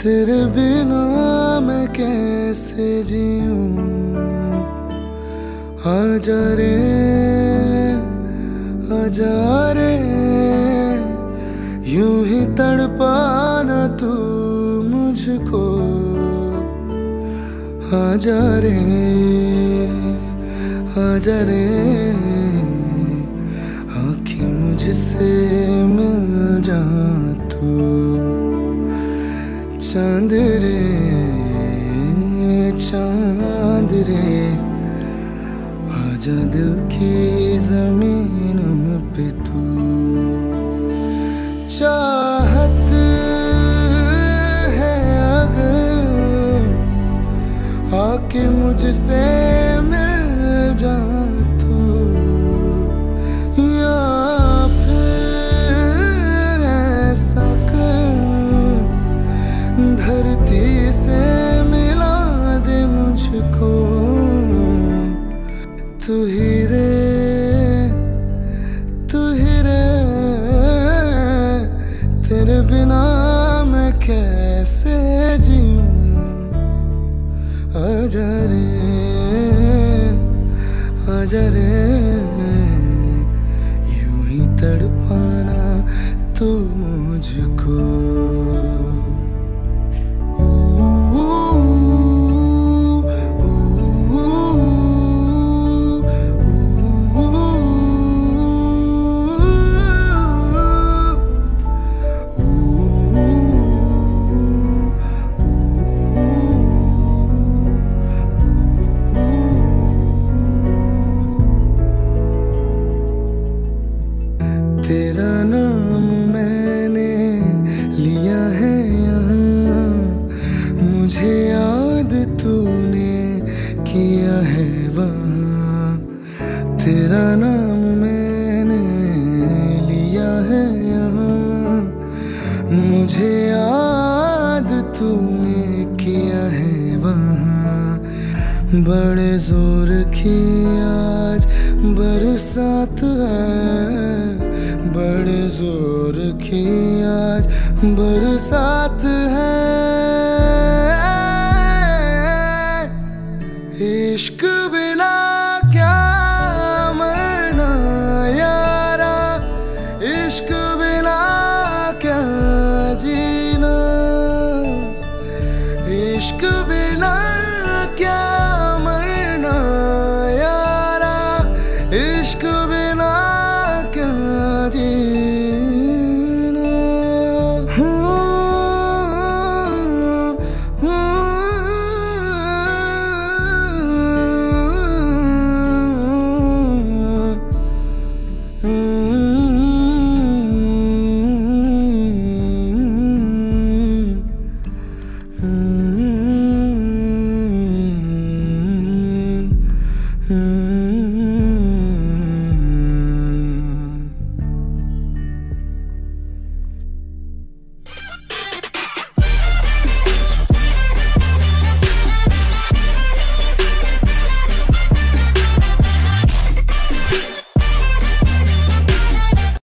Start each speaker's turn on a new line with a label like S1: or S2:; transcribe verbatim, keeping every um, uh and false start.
S1: तेरे बिना मैं कैसे जीऊं, आजा रे आजा रे, यूं ही तड़पाना तू मुझको, आजा रे आजा रे, आँखें मुझसे मिल जा तू, चांद रे चांद रे, आजा दिल की जमीन पे तू, चाहत है अगर आके मुझसे मिल जा तू, या फिर ऐसा कर धरती से मिला दे मुझको, तू ही रे तू ही रे, तेरे बिना मैं कैसे जीऊं, आजा रे आजा रे, यूं ही तड़पाना तू मुझको। तेरा नाम मैंने लिया है यहाँ, मुझे याद तूने किया है वहाँ, तेरा नाम मैंने लिया है यहाँ, मुझे याद तूने किया है वहाँ, बड़े जोर की आज बरसात है, बड़े जोर की आज बरसात है, इश्क बिना क्या मरना यारा, इश्क बिना क्या जीना, इश्क बिना क्या मरना यारा, इश्क बिना क्या जीना। Hmm.